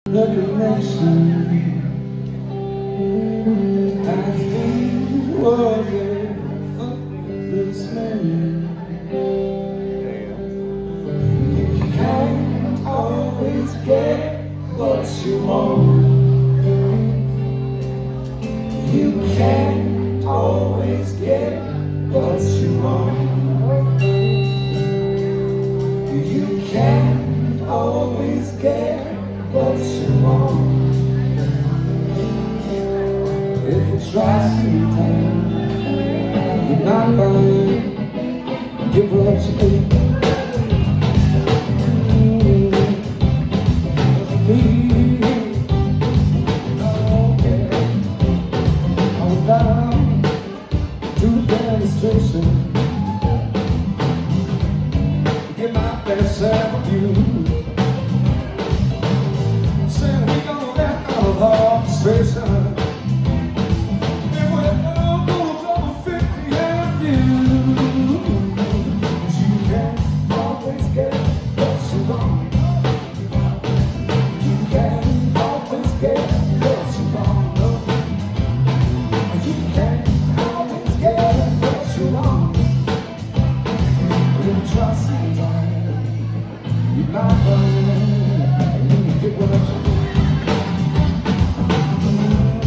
The connection I think was effortless man. You can't always get what you want. You can't always get what you want. You can't always get what you want. If you try sometime, you're not gonna get what you need. I'm down to the demonstration, get my best self view. Saying we gonna let our heart station. And we're all gonna go 50 and you. You can't always get what you want. You can't always get what you want. You can't always get what you want. You trust me, you're not gonna get what you want.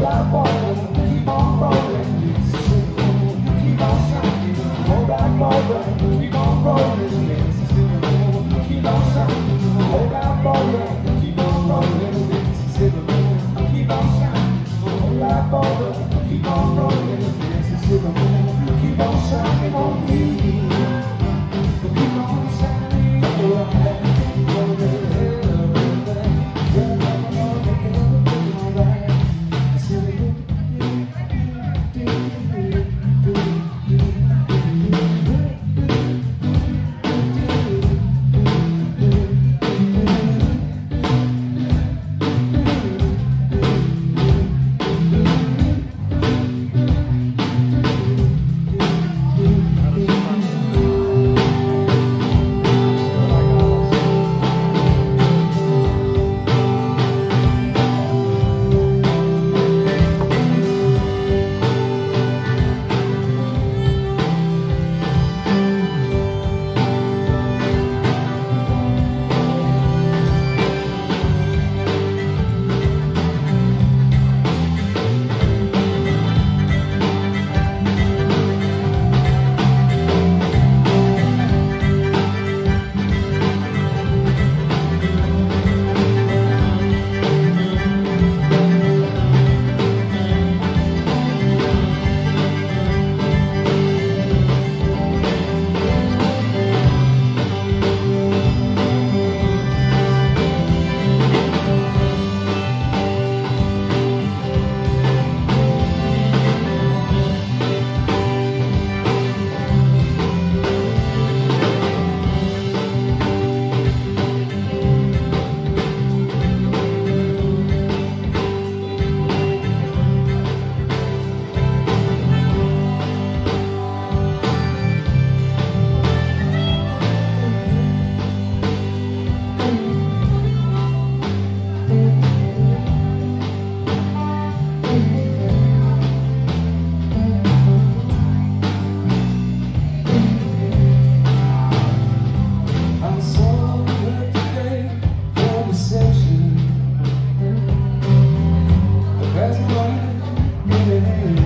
that moment, keep on rolling. It's simple, keep on shining. Hold that moment, keep on rolling. It's simple, keep on shining. Hold that moment, keep on rolling. It's simple, keep on shining. Hold that moment, keep on rolling. It's simple, keep on shining on me. Keep on shining on me. That's why